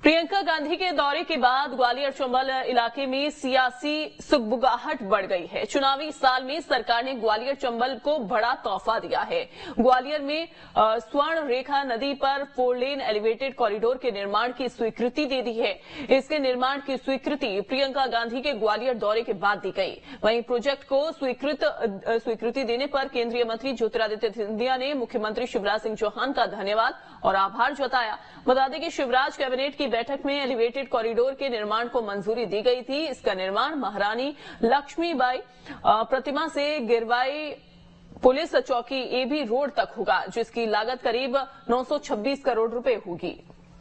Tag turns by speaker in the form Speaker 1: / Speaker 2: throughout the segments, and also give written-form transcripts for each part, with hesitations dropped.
Speaker 1: प्रियंका गांधी के दौरे के बाद ग्वालियर चंबल इलाके में सियासी सुगबुगाहट बढ़ गई है। चुनावी साल में सरकार ने ग्वालियर चंबल को बड़ा तोहफा दिया है। ग्वालियर में स्वर्ण रेखा नदी पर 4 लेन एलिवेटेड कॉरिडोर के निर्माण की स्वीकृति दे दी है। इसके निर्माण की स्वीकृति प्रियंका गांधी के ग्वालियर दौरे के बाद दी गई। वहीं प्रोजेक्ट को स्वीकृति देने पर केंद्रीय मंत्री ज्योतिरादित्य सिंधिया ने मुख्यमंत्री शिवराज सिंह चौहान का धन्यवाद और आभार जताया। बता दें कि शिवराज कैबिनेट की बैठक में एलिवेटेड कॉरिडोर के निर्माण को मंजूरी दी गई थी। इसका निर्माण महारानी लक्ष्मीबाई प्रतिमा से गिरवाई पुलिस चौकी एबी रोड तक होगा, जिसकी लागत करीब 926 करोड़ रुपए होगी।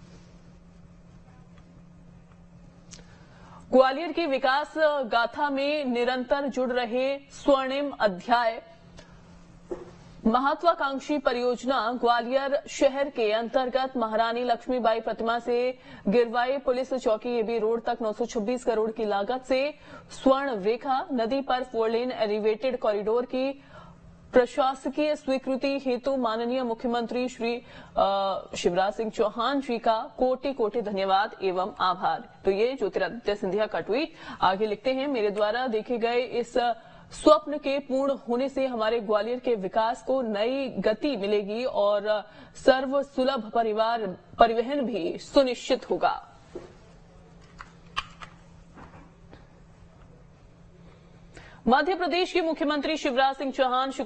Speaker 1: ग्वालियर की विकास गाथा में निरंतर जुड़ रहे स्वर्णिम अध्याय महत्वाकांक्षी परियोजना ग्वालियर शहर के अंतर्गत महारानी लक्ष्मीबाई प्रतिमा से गिरवाई पुलिस चौकी एबी रोड तक 926 करोड़ की लागत से स्वर्ण रेखा नदी पर 4 लेन एलिवेटेड कॉरिडोर की प्रशासकीय स्वीकृति हेतु माननीय मुख्यमंत्री श्री शिवराज सिंह चौहान जी का कोटि कोटि धन्यवाद एवं आभार। तो ये ज्योतिरादित्य सिंधिया का ट्वीट। आगे लिखते हैं, मेरे द्वारा देखे गए इस स्वप्न के पूर्ण होने से हमारे ग्वालियर के विकास को नई गति मिलेगी और सर्व सुलभ परिवहन भी सुनिश्चित होगा। मध्य प्रदेश के मुख्यमंत्री शिवराज सिंह चौहान